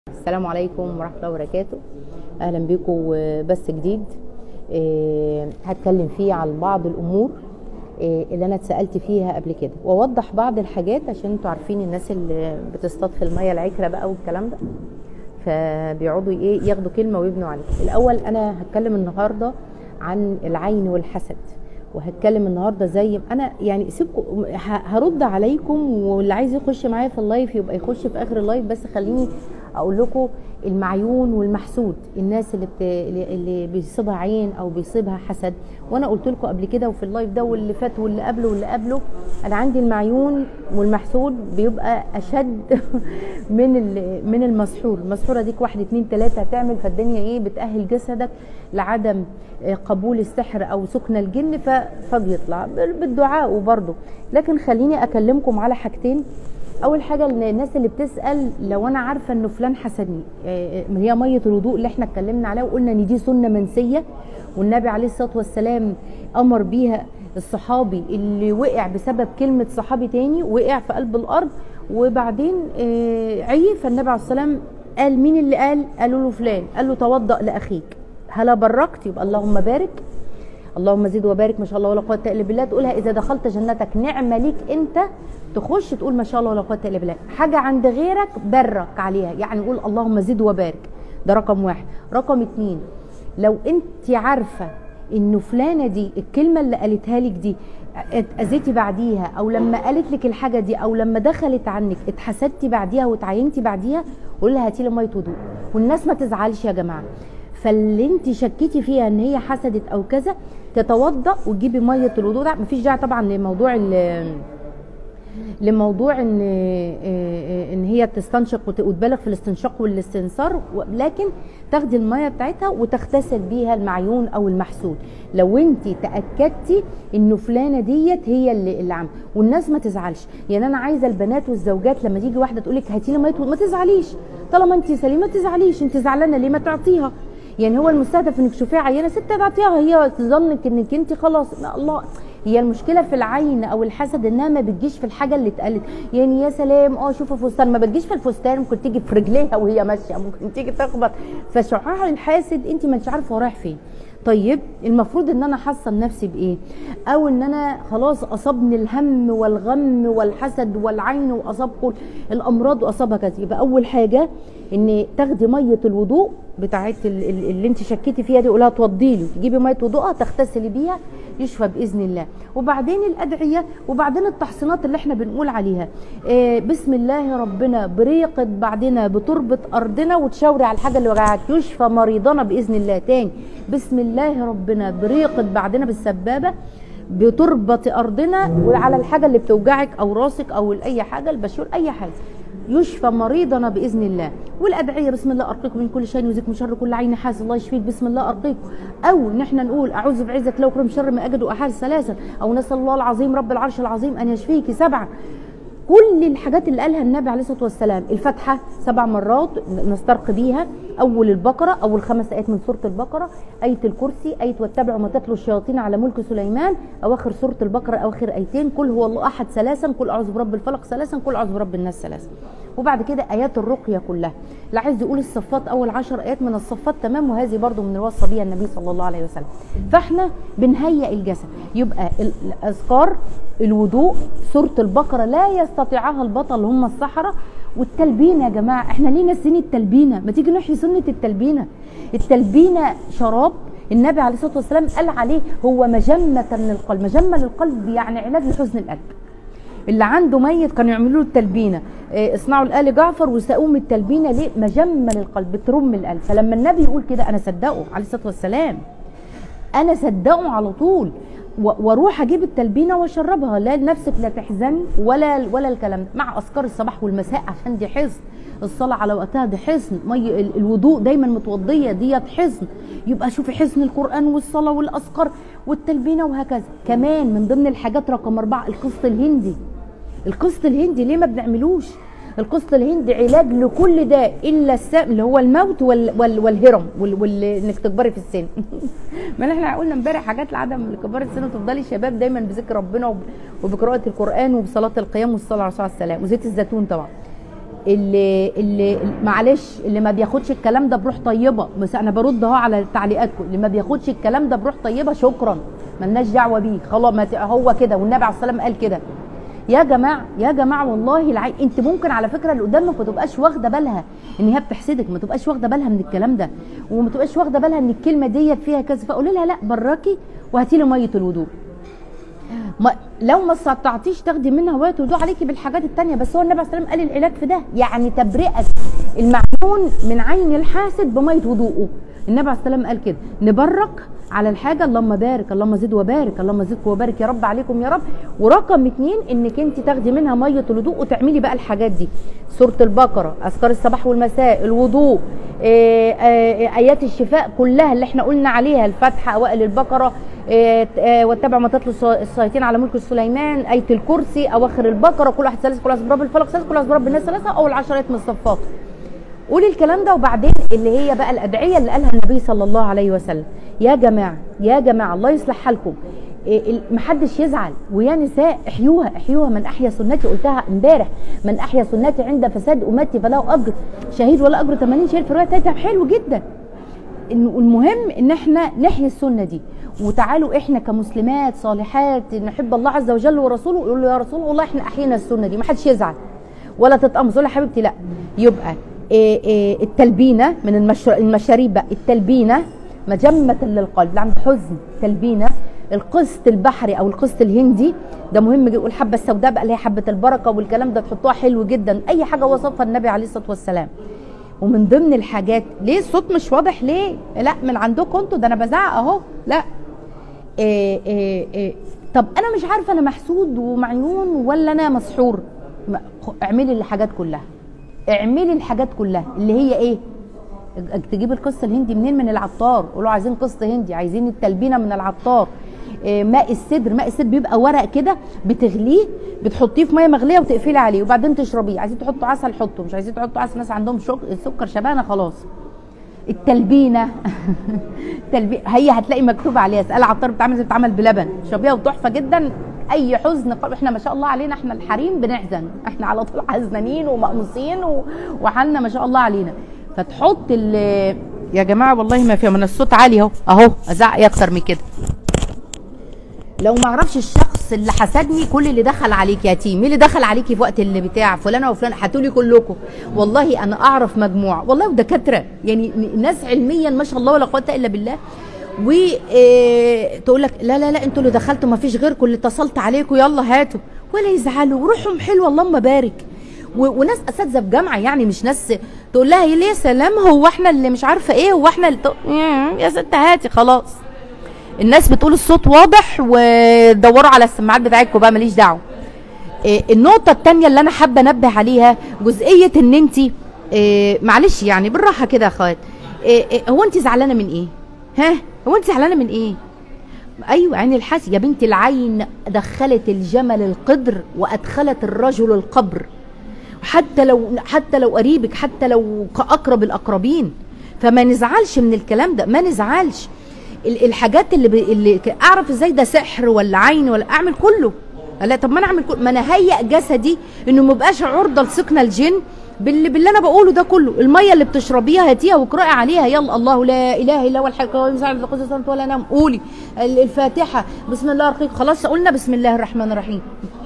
السلام عليكم ورحمة الله وبركاته. أهلا بكم بث جديد هتكلم فيه عن بعض الأمور اللي أنا اتسألت فيها قبل كده، وأوضح بعض الحاجات عشان انتوا عارفين الناس اللي بتصطاد في المية العكرة بقى والكلام ده، فبيقعدوا ياخدوا كلمة ويبنوا عليها. الأول أنا هتكلم النهاردة عن العين والحسد، وهتكلم النهارده زي انا يعني سيبكم هرد عليكم، واللي عايز يخش معايا في اللايف يبقى يخش في اخر اللايف. بس خليني اقول لكم المعيون والمحسود، الناس اللي بيصيبها عين او بيصيبها حسد. وانا قلت لكم قبل كده وفي اللايف ده واللي فات واللي قبله واللي قبله، انا عندي المعيون والمحسود بيبقى اشد من المسحور. المسحوره ديك 1 2 3 هتعمل، فالدنيا بتأهل جسدك لعدم قبول السحر او سكن الجن فبيطلع بالدعاء وبرضه. لكن خليني اكلمكم على حاجتين. اول حاجه الناس اللي بتسال لو انا عارفه انه فلان حسدني، هي ميه الوضوء اللي احنا اتكلمنا عليها وقلنا ان دي سنه منسيه، والنبي عليه الصلاه والسلام امر بيها الصحابي اللي وقع بسبب كلمه صحابي تاني، وقع في قلب الارض وبعدين عي، فالنبي عليه الصلاه والسلام قال مين اللي قالوا له فلان، قال له توضأ لاخيك. هلا بركت، يبقى اللهم بارك، اللهم زد وبارك، ما شاء الله ولا قوه الا بالله. تقولها اذا دخلت جنتك، نعمه ليك انت تخش تقول ما شاء الله ولا قوه الا بالله. حاجه عند غيرك برك عليها، يعني قول اللهم زد وبارك. ده رقم 1. رقم 2، لو انت عارفه انه فلانه دي الكلمه اللي قالتها لك دي اتاذيتي بعديها، او لما قالت لك الحاجه دي، او لما دخلت عنك اتحسدتي بعديها وتعينتي بعديها، قول لها هاتي لي ميه وضوء. والناس ما تزعلش يا جماعه، فاللي انت شكيتي فيها ان هي حسدت او كذا تتوضا وتجيبي ميه الوضوء. ده مفيش داعي طبعا لموضوع ان هي تستنشق وتبالغ في الاستنشاق والاستنثار، لكن تاخدي الميه بتاعتها وتغتسل بيها المعيون او المحسود لو انت تاكدتي انه فلانه ديت هي اللي عم. والناس ما تزعلش، يعني انا عايزه البنات والزوجات لما تيجي واحده تقول لك هاتي لي ميه ما تزعليش، طالما انت سليمه ما تزعليش. انت زعلانه ليه؟ ما تعطيها. يعني هو المستهدف انك تشوفيها عيانه ست تعطيها، هي تظنك انك انت خلاص. الله، هي المشكله في العين او الحسد انها ما بتجيش في الحاجه اللي اتقالت. يعني يا سلام شوفوا فستان، ما بتجيش في الفستان، ممكن تيجي في رجليها وهي ماشيه، ممكن تيجي تخبط. فشعاع الحاسد انت ما انتش عارفه هو رايح فين. طيب المفروض ان انا احصن نفسي بايه؟ او ان انا خلاص اصابني الهم والغم والحسد والعين واصابكم الامراض واصابها كذا. يبقى اول حاجه ان تاخدي ميه الوضوء بتاعت اللي انت شكيتي فيها دي، قولها توضي لي، تجيبي ميه وضوءها تغتسلي بيها يشفى باذن الله. وبعدين الادعيه، وبعدين التحصينات اللي احنا بنقول عليها. بسم الله ربنا بريقه بعدنا بتربه ارضنا، وتشاوري على الحاجه اللي وجعك يشفى مريضنا باذن الله. تاني بسم الله ربنا بريقه بعدنا بالسبابه بتربه ارضنا، وعلى الحاجه اللي بتوجعك او راسك او اي حاجه البشور اي حاجه يشفى مريضنا باذن الله. والادعيه بسم الله ارقيكم من كل شيء يؤذيكم من شر كل عين حاسد الله يشفيك بسم الله ارقيكم. او ان احنا نقول اعوذ بعزك لو كرم شر ما اجد واحاذ 3، او نسال الله العظيم رب العرش العظيم ان يشفيك 7. كل الحاجات اللي قالها النبي عليه الصلاه والسلام. الفاتحه 7 مرات نسترقي بيها، اول البقره، اول 5 ايات من سوره البقره، ايه الكرسي، ايه واتبعوا ما تتلو الشياطين على ملك سليمان، اواخر سوره البقره اواخر ايتين، قل هو الله احد 3، قل اعوذ برب الفلق 3، قل اعوذ برب الناس 3. وبعد كده ايات الرقيه كلها. اللي عايز يقول الصفات اول 10 ايات من الصفات تمام، وهذه برضو من الوصى بيها النبي صلى الله عليه وسلم. فاحنا بنهيئ الجسد. يبقى الاذكار، الوضوء، سوره البقره لا يستطيعها البطل اللي هم السحره، والتلبينه. يا جماعه احنا ليه ناسين التلبينه؟ ما تيجي نحيي سنه التلبينه. التلبينه شراب النبي عليه الصلاه والسلام قال عليه هو مجمه للقلب. مجمه للقلب يعني علاج لحزن القلب. اللي عنده ميت كانوا يعملوا له التلبينه، اصنعوا لآل جعفر وسقوم التلبينه. ليه؟ مجمه للقلب، بترم القلب. فلما النبي يقول كده انا صدقه عليه الصلاه والسلام، انا صدقه على طول، واروح اجيب التلبينه واشربها. لا نفسك لا تحزن ولا الكلام ده، مع اذكار الصباح والمساء عشان دي حصن. الصلاه على وقتها دي حصن، الوضوء دايما متوضيه ديت حصن. يبقى شوفي حصن القران والصلاه والاذكار والتلبينه وهكذا. كمان من ضمن الحاجات رقم 4 القسط الهندي. القسط الهندي ليه ما بنعملوش؟ القسط الهندي علاج لكل داء الا اللي هو الموت والهرم انك تكبري في السن. ما احنا قلنا امبارح حاجات لعدم كبار السن، وتفضلي شباب دايما بذكر ربنا وبقراءه القران وبصلاه القيام والصلاه على الرسول عليه السلام وزيت الزيتون طبعا. اللي معلش اللي ما بياخدش الكلام ده بروح طيبه، بس انا برد اهو على تعليقاتكم، اللي ما بياخدش الكلام ده بروح طيبه شكرا ملناش دعوه بيه خلاص، هو كده والنبي عليه الصلاه والسلام قال كده. يا جماعه يا جماعه والله انت ممكن على فكره اللي قدامك ما تبقاش واخده بالها ان هي بتحسدك، ما تبقاش واخده بالها من الكلام ده، وما تبقاش واخده بالها ان الكلمه ديت فيها كذا، فقولي لها لا براكي وهاتي لي ميه الوضوء. لو ما استطعتيش تاخدي منها ميه الوضوء عليكي بالحاجات الثانيه، بس هو النبي عليه الصلاه والسلام قال العلاج في ده، يعني تبرئه المعيون من عين الحاسد بميه وضوءه. النبي عليه الصلاه والسلام قال كده، نبرك على الحاجه اللهم بارك، اللهم زد وبارك، اللهم زدك وبارك يا رب عليكم يا رب. ورقم 2 انك انت تاخدي منها ميه الوضوء وتعملي بقى الحاجات دي، سوره البقره، اذكار الصباح والمساء، الوضوء، ايات الشفاء كلها اللي احنا قلنا عليها، الفاتحه، اوائل البقره، واتبع ما تتلو الشياطين على ملك سليمان، ايه الكرسي، اواخر البقره، كل واحد ثلاث، كل واحد برب الفلق ثلاث، كل واحد برب الناس ثلاثه، اول 10 ايات من الصفات. قولي الكلام ده. وبعدين اللي هي بقى الادعيه اللي قالها النبي صلى الله عليه وسلم. يا جماعه يا جماعه الله يصلح حالكم، محدش يزعل، ويا نساء احيوها احيوها، من احيا سنتي، قلتها امبارح، من احيا سنتي عند فساد امتي فله اجر شهيد ولا اجر 80 شهيد، في روايه تانية حلو جدا. المهم ان احنا نحيي السنه دي، وتعالوا احنا كمسلمات صالحات نحب الله عز وجل ورسوله، يقول له يا رسول الله احنا احيينا السنه دي، ما حدش يزعل ولا تتقمص ولا حبيبتي لا. يبقى التلبينه من المشاريب بقى، التلبينه مجمة للقلب، اللي عنده حزن تلبينه، القسط البحري او القسط الهندي ده مهم جدا، والحبه السوداء بقى اللي هي حبه البركه والكلام ده تحطوها حلو جدا، اي حاجه وصفها النبي عليه الصلاه والسلام. ومن ضمن الحاجات، ليه الصوت مش واضح ليه؟ لا من عندكم انتوا، ده انا بزعق اهو. لا طب انا مش عارفه انا محسود ومعيون ولا انا مسحور. اعملي الحاجات كلها، اعملي الحاجات كلها اللي هي ايه؟ تجيب القسط الهندي منين؟ من العطار، قولوا عايزين قسط هندي، عايزين التلبينه من العطار. ماء السدر، ماء السدر بيبقى ورق كده بتغليه، بتحطيه في ميه مغليه وتقفلي عليه وبعدين تشربيه، عايزين تحطوا عسل حطوا، مش عايزين تحطوا عسل، ناس عندهم سكر شبانه خلاص. التلبينه هي هتلاقي مكتوب عليها، اسال عطار، بتتعمل زي بتتعمل بلبن، شربيها وتحفه جدا. اي حزن احنا ما شاء الله علينا، احنا الحريم بنحزن، احنا على طول حزنانين ومقموصين وحالنا ما شاء الله علينا. فتحط يا جماعه والله ما فيها، من الصوت عالي اهو ازعق اكتر من كده. لو ما اعرفش الشخص اللي حسدني، كل اللي دخل عليك يا تيم، مين اللي دخل عليكي في وقت اللي بتاع فلانه وفلان، هاتولي كلكم. والله انا اعرف مجموعه والله ودكاتره، يعني ناس علميا ما شاء الله ولا قوه الا بالله، وتقول لك لا لا لا انتوا اللي دخلتوا ما فيش غيركم، اللي اتصلت عليكم يلا هاتوا، ولا يزعلوا وروحهم حلوه اللهم بارك. وناس اساتذه في جامعه، يعني مش ناس تقول لها ليه سلام هو احنا اللي مش عارفه ايه، هو احنا اللي يا ست هاتي خلاص. الناس بتقول الصوت واضح ودوروا على السماعات بتاعتكم بقى، ماليش دعوه. النقطه الثانيه اللي انا حابه انبه عليها، جزئيه ان انت معلش يعني بالراحه كده يا اخوات، هو انت زعلانه من ايه؟ ها هو انت زعلانه من ايه؟ ايوه عين الحاسد يا بنت العين، دخلت الجمل القدر وادخلت الرجل القبر، حتى لو قريبك، حتى لو كأقرب الأقربين. فما نزعلش من الكلام ده، ما نزعلش. الحاجات اللي اعرف ازاي ده سحر ولا عين ولا اعمل كله. لا طب ما انا اعمل كله، ما انا هيئ جسدي انه ما يبقاش عرضه لسكن الجن باللي انا بقوله ده كله. الميه اللي بتشربيها هاتيها واقراي عليها، يلا الله لا اله الا هو الحي القيوم لا تأخذه سنة ولا نوم، قولي الفاتحه بسم الله الرحمن الرحيم، خلاص قلنا بسم الله الرحمن الرحيم،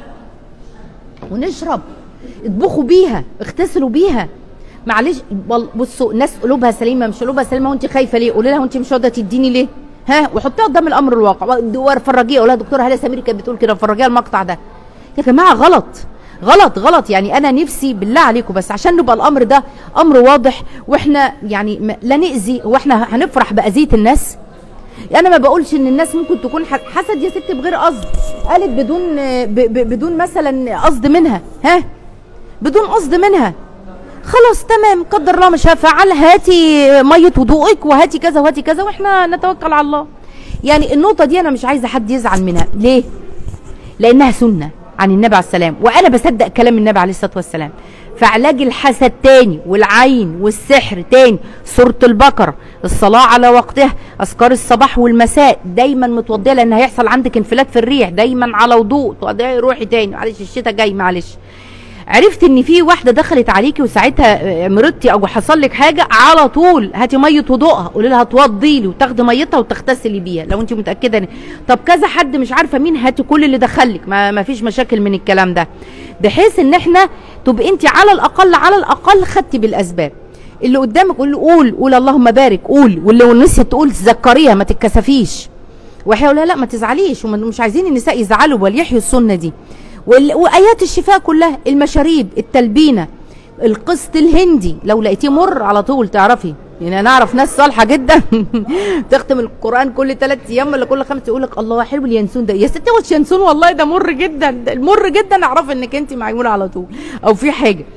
ونشرب، اطبخوا بيها، اغتسلوا بيها. معلش بصوا، ناس قلوبها سليمه مش قلوبها سليمه، وانت خايفه ليه؟ قولي لها وانت مش راضيه تديني ليه؟ ها، وحطيها قدام الامر الواقع وفرجيها، قولها دكتوره هاله سمير كانت بتقول كده، فرجيها المقطع ده. يا جماعه غلط غلط غلط، يعني انا نفسي بالله عليكم بس عشان نبقى الامر ده امر واضح، واحنا يعني لا ناذي، واحنا هنفرح باذيه الناس. انا ما بقولش ان الناس ممكن تكون حسد يا ست بغير قصد، قالت بدون مثلا قصد منها، ها، بدون قصد منها، خلاص تمام، قدر الله مش هفعل، هاتي ميه وضوءك وهاتي كذا وهاتي كذا واحنا نتوكل على الله. يعني النقطه دي انا مش عايزه حد يزعل منها، ليه؟ لانها سنه عن النبي عليه السلام، وانا بصدق كلام النبي عليه الصلاه والسلام. فعلاج الحسد تاني، والعين والسحر تاني، سوره البقره، الصلاه على وقتها، اذكار الصباح والمساء، دايما متوضيه لان هيحصل عندك انفلات في الريح، دايما على وضوء، تودعي روحي تاني، معلش الشتاء جاي معلش. عرفت ان في واحده دخلت عليكي وساعتها مرضتي او حصل لك حاجه، على طول هاتي ميه وضوءها، قولي لها توضي لي وتاخدي ميتها وتغتسلي بيها لو انت متاكده. طب كذا حد مش عارفه مين، هاتي كل اللي دخلك، ما فيش مشاكل من الكلام ده، بحيث ان احنا تبقي انت على الاقل خدتي بالاسباب. اللي قدامك قول اللهم بارك، قول، واللي نسيت تقول تذكريها، ما تتكسفيش. واحنا لا ما تزعليش، ومش عايزين النساء يزعلوا، بل يحيوا السنه دي. وايات الشفاء كلها، المشاريب، التلبينه، القسط الهندي لو لقيتيه مر على طول تعرفي. يعني انا اعرف ناس صالحه جدا تختم القران كل 3 ايام ولا كل 5، يقول لك الله حلو اليانسون ده. يا ستي هو اليانسون والله ده مر جدا، ده مر جدا، اعرف انك انت معيونه على طول او في حاجه.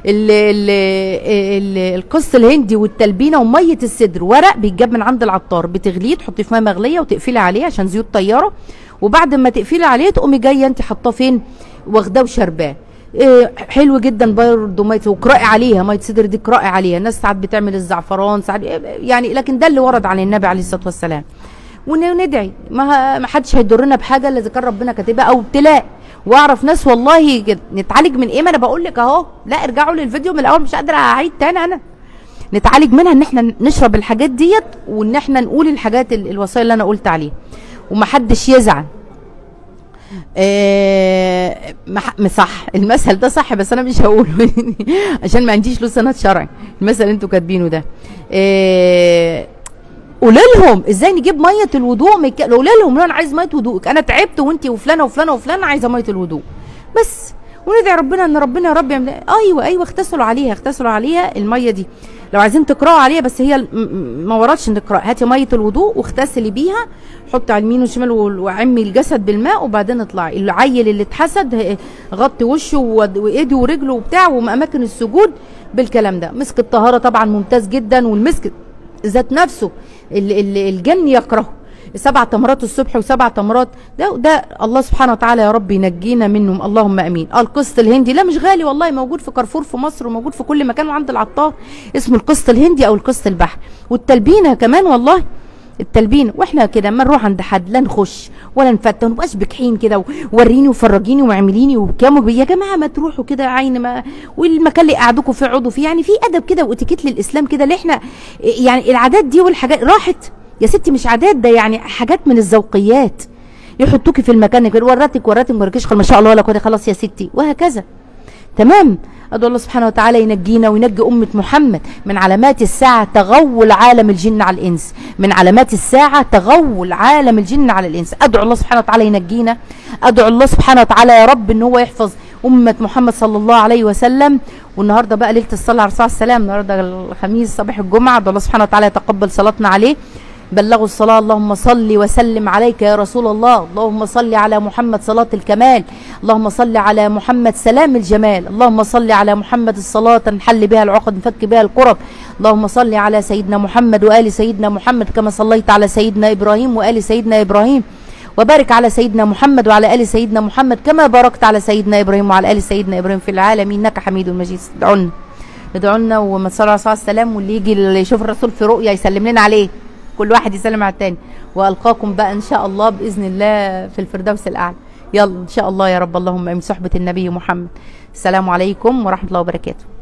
القسط الهندي والتلبينه وميه السدر، ورق بيتجاب من عند العطار، بتغليه تحطيه في ميه مغليه وتقفلي عليه عشان زيوت طياره، وبعد ما تقفلي عليه تقومي جايه انت حاطاه فين، واخداه وشرباه. حلو جدا برضه ميه، وقرأي عليها ميه سدر دي، قرأي عليها. الناس ساعات بتعمل الزعفران ساعات يعني، لكن ده اللي ورد عن النبي عليه الصلاه والسلام. وندعي، ما حدش هيضرنا بحاجه الا اذا كان ربنا كاتبها او ابتلاء. واعرف ناس والله نتعالج من ايه، ما انا بقول لك اهو، لا ارجعوا للفيديو من الاول، مش قادره اعيد تاني. انا نتعالج منها ان احنا نشرب الحاجات ديت، وان احنا نقول الحاجات الوصايا اللي انا قلت عليها، ومحدش يزعل. صح المثل ده صح، بس انا مش هقوله عشان ما عنديش له سند شرعي. المثل اللي انتوا كاتبينه ده، قولي لهم ازاي نجيب ميه الوضوء. قولي لهم انا عايز ميه وضوء، انا تعبت وانت وفلانه وفلانه وفلانه عايزه ميه الوضوء بس، وندعي ربنا ان ربنا يا رب يعمل. ايوه اغتسلوا عليها الميه دي. لو عايزين تقراوا عليها، بس هي ما وردش نقرا، هاتي ميه الوضوء واغتسلي بيها، حطي على اليمين والشمال وعمي الجسد بالماء، وبعدين اطلعي. العيل اللي اتحسد غطي وشه وايده ورجله وبتاع واماكن السجود بالكلام ده. مسك الطهاره طبعا ممتاز جدا، والمسك ذات نفسه الجن يكرهه. 7 تمرات الصبح و7 تمرات، ده الله سبحانه وتعالى يا رب ينجينا منهم، اللهم امين. القسط الهندي لا مش غالي والله، موجود في كارفور في مصر، وموجود في كل مكان، وعند العطار اسمه القسط الهندي او القسط البحري. والتلبينه كمان والله، التلبينه. واحنا كده اما نروح عند حد لا نخش ولا نفتن، ما نبقاش بجحين كده ووريني وفرجيني واعمليني وبكام. يا جماعه ما تروحوا كده عين ما، والمكان اللي قعدوكوا فيه اقعدوا فيه، يعني في ادب كده واتيكيت للاسلام كده، اللي احنا يعني العادات دي والحاجات راحت يا ستي، مش عادات، ده يعني حاجات من الذوقيات. يحطوكي في المكان كده، وراتك ما وريكيش ما شاء الله ولا كده، خلاص يا ستي، وهكذا. تمام. ادعو الله سبحانه وتعالى ينجينا وينجي امه محمد. من علامات الساعه تغول عالم الجن على الانس، من علامات الساعه تغول عالم الجن على الانس. ادعو الله سبحانه وتعالى ينجينا، ادعو الله سبحانه وتعالى يا رب ان هو يحفظ امه محمد صلى الله عليه وسلم. والنهارده بقى ليله الصلاه على الرسول صلى الله عليه وسلم، النهارده الخميس صباح الجمعه. ادعو الله سبحانه وتعالى يتقبل صلاتنا عليه. بلغوا الصلاة. اللهم صل وسلم عليك يا رسول الله، اللهم صل على محمد صلاة الكمال، اللهم صل على محمد سلام الجمال، اللهم صل على محمد الصلاة تنحل بها العقد نفك بها الكرب، اللهم صل على سيدنا محمد وآل سيدنا محمد كما صليت على سيدنا إبراهيم وآل سيدنا إبراهيم، وبارك على سيدنا محمد وعلى آل سيدنا محمد كما باركت على سيدنا إبراهيم وعلى آل سيدنا إبراهيم في العالمين إنك حميد مجيد. ادعوا لنا وما صلى على السلام، واللي يجي اللي يشوف الرسول في رؤيا يسلم لنا عليه، كل واحد يسلم على التاني. والقاكم بقى ان شاء الله باذن الله في الفردوس الاعلى. يلا ان شاء الله يا رب، اللهم امين. صحبه النبي محمد. السلام عليكم ورحمه الله وبركاته.